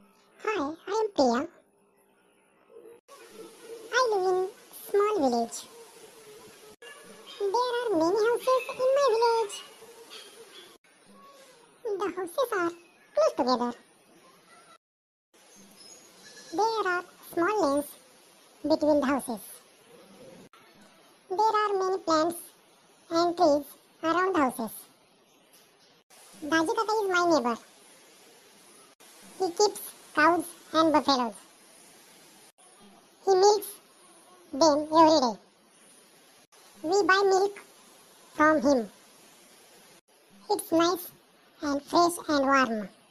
Hi, I am Priya. I live in small village. There are many houses in my village. The houses are close together. There are small lanes between the houses. There are many plants and trees around the houses. Daji Kaka is my neighbor. He keeps cows and buffaloes. He milks them every day. We buy milk from him. It's nice and fresh and warm.